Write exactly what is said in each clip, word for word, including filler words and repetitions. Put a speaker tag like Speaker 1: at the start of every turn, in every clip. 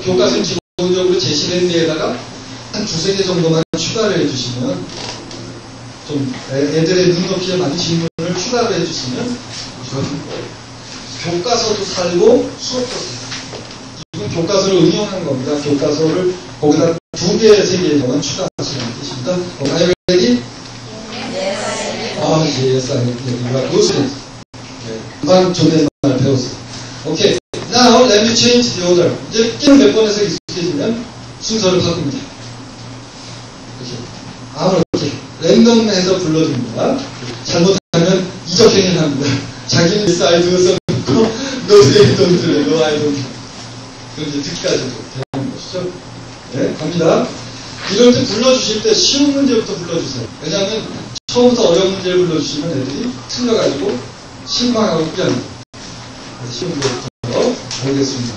Speaker 1: 교과서는 기본적으로 제시된 데에다가 한 두세 개 정도만 추가를 해주시면, 좀 애들의 눈높이에 맞는 질문을 추가를 해주시면, 교과서도 살고 수업도 살고. 이건 교과서를 응용한 겁니다. 교과서를 거기다 두 개, 세 개 정도만 추가하시는 뜻입니다. 어, are you ready? 아, yes, I am. good. 금방 존댓말 배웠어요. 오케이. Now, let me change the order. 이제 게임 몇 번에서 익숙해지면 순서를 바꿉니다. 이렇게. 아무렇게. 랜덤해서 불러줍니다. 잘못하면 이적행위를 합니다. 자기는 yes, I do 써놓고, no, they don't do, no, I don't. 그럼 이제 듣기까지도 되는 것이죠. 네, 갑니다. 이럴 때 불러주실 때 쉬운 문제부터 불러주세요. 왜냐하면 처음부터 어려운 문제를 불러주시면 애들이 틀려가지고 실망하고 꾸합니다. 쉬운 문제부터 보겠습니다.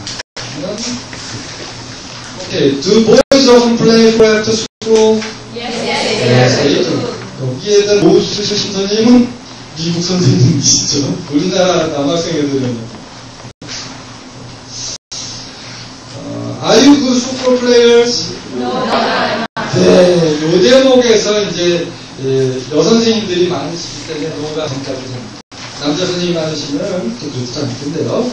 Speaker 1: 오케이. Do boys often play for after school?
Speaker 2: Yes.
Speaker 1: Yes, they do. 여기에다 뭐 쓰신 선생님은 미국 선생님이시죠. 우리나라 남학생 애들은 어, Are you good football players?
Speaker 2: No.
Speaker 1: 네, 요 대목에서 이제 예, 여선생님들이 많으시기 때문에 노가 정답이 됩니다. 남자 선생님이 많으시면 또 그렇지 않겠는데요.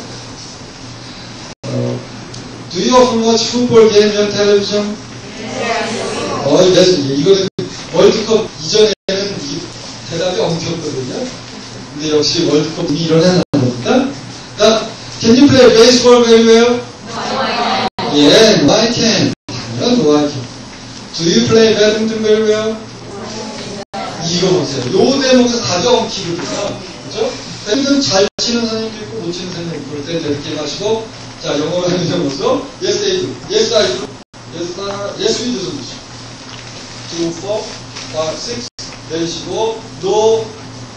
Speaker 1: 어, Do you often watch football game on television? 어, 네, 이거는 월드컵 이전에는 이 대답이 엉켰거든요. 근데 역시 월드컵이 일어나는 겁니다. 자, Can you play baseball very well? Yeah, no, I can. No, I can. Do you play badminton very well? 이거 보세요. 요 대목에서 답이 엉키거든요. 그죠? 배드민턴 잘 치는 선생님도 있고 못 치는 선생님도 있고 그럴 때 이렇게 마시고, 자, 영어로 하는 경우서 Yes, I do. Yes, I do. Yes, I, yes, we do. two, four, five, six 내리시고 No.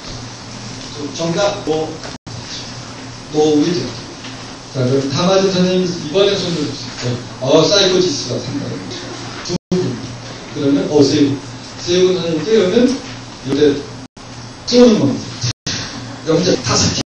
Speaker 1: 정답 No. No, we do. 자, 그럼 다 맞은 선생님 이번엔 손 들어주세요. 어, 사이코지스가 상당히 두 분. 그러면 어, 세 분. 세 분 선생님께 그러면 요때 쏘는 겁니다. 영재 다섯 개.